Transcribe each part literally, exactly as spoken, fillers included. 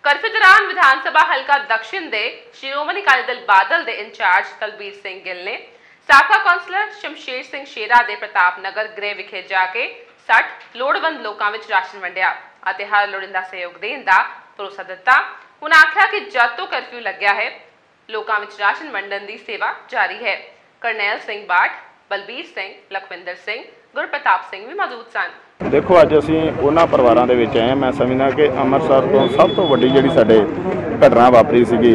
Curfew ਦੌਰਾਨ ਵਿਧਾਨ ਸਭਾ ਹਲਕਾ ਦਕਸ਼ਿਣ ਦੇ ਸ਼੍ਰੋਮਣੀ ਅਕਾਲੀ ਦਲ ਬਾਦਲ ਦੇ ਇੰਚਾਰਜ ਤਲਬੀਰ ਸਿੰਘ ਗਿੱਲ ਨੇ ਸਾਬਕਾ ਕੌਂਸਲਰ ਸ਼ਮਸ਼ੇਰ ਸਿੰਘ ਸ਼ੇਰਾ ਦੇ ਪ੍ਰਤਾਪ ਨਗਰ ਗ੍ਰਹਿ ਵਿਖੇ ਜਾ ਕੇ ਸੱਠ ਲੋੜਵੰਦ ਲੋਕਾਂ ਵਿੱਚ ਰਾਸ਼ਨ ਵੰਡਿਆ ਅਤੇ ਹਰ ਲੋੜੀਂਦਾ ਸਹਿਯੋਗ ਦੇਣ ਦਾ ਭਰੋਸਾ ਦਿੱਤਾ। ਉਹਨਾਂ ਆਖਿਆ ਕਿ ਜਦ ਤੋਂ ਕਰਫਿਊ ਲੱਗਿਆ ਹੈ ਲੋਕਾਂ ਵਿੱਚ ਰਾਸ਼ਨ ਵੰਡਣ ਦੀ ਸੇਵਾ ਜਾਰੀ ਹੈ। ਕਰਨੈਲ ਸਿੰਘ ਬਾਠ, ਬਲਬੀਰ ਸਿੰਘ, ਲਖਵਿੰਦਰ ਸਿੰਘ, ਗੁਰਪ੍ਰਤਾਪ ਸਿੰਘ ਵੀ ਮੌਜੂਦ ਸਨ। देखो अज असी उन्होंने परिवारों के विच आए। मैं समझना कि अमृतसर तो सब तो वड्डी जिहड़ी साडे घटना वापरी सीगी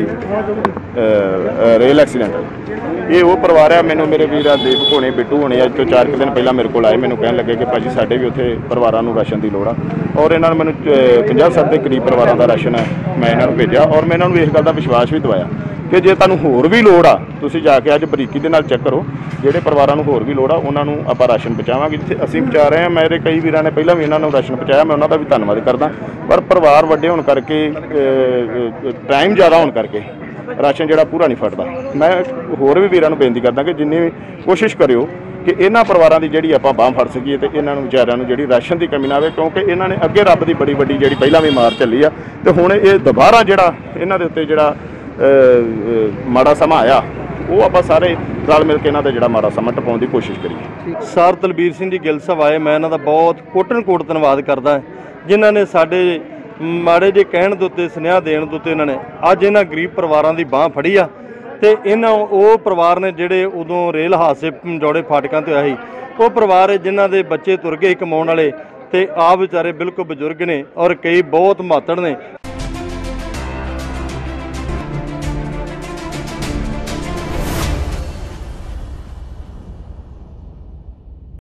रेल एक्सीडेंट, ये वो परिवार है। मैनू मेरे वीर दीप होने बिट्टू होने अज तो चार दिन पहला मेरे को आए, मैनू कहन लगे कि भाजी साडे भी उत्थे परिवारों नूं राशन की लोड़ आ और इन्होंने मैनू पचास सत्तर के करीब परिवारों का राशन है मैं इन्होंने भेजा और मैं इन्होंने इस गल का विश्वास भी दवाया कि जे तुहानूं होर भी लोड़ आ तुसीं जाके अज बरीकी दे नाल चैक करो, जिहड़े परिवारां नूं होर भी लोड़ आ उन्हां नूं आपां राशन पहुँचावांगे जिੱਥੇ ਅਸੀਂ पहुँचा रहे हैं। मेरे कई वीरां ने पहलां भी इन्हां नूं राशन पहुँचाया, मैं उन्हां दा भी धन्नवाद करदा, पर परिवार वड्डे होण करके टाइम ज़्यादा होण करके राशन जिहड़ा पूरा नहीं फटदा। मैं होर भी वीरां नूं बेनती करदा कि जिन्नी कोशिश करिओ कि इन्हां परिवारां दी जिहड़ी आपां बांह फड़ सकीए ते इन्हां नूं विचारिਆਂ नूं जिहड़ी राशन की कमी ना आवे, क्योंकि इन्हां ने अगे रब की बड़ी वड्डी जिहड़ी पहलां भी मार झੱਲੀ आ ते हुण इह दुबारा जिहड़ा इन्हां दे उत्ते जिहड़ा माड़ा समा आया वो आप सारे रल मिल के इन्हों का जो माड़ा समा टपाने की कोशिश करिए। सर तलबीर सिंह जी गिल साहब आए, मैं इन्हों का बहुत कोटन कोट धन्यवाद करदा जिन्होंने साडे माड़े जे कहण दे उत्ते सुनेहा देण दे उत्ते इन्होंने अज इन्हां गरीब परिवारों की बांह फड़ी आ ते इन्हां वो परिवार ने जिहड़े उदों रेल हादसे जौड़े फाटकां ते होया सी वो परिवार जिन्हां दे बच्चे तुर गए कमाउण वाले ते आप बेचारे बिल्कुल बजुर्ग ने और कई बहुत मातड़ ने।